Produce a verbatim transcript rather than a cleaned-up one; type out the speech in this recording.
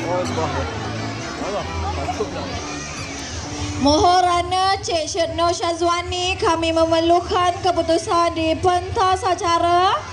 Mohorana Cik Syedno Syazwani, kami memerlukan keputusan di pentas acara.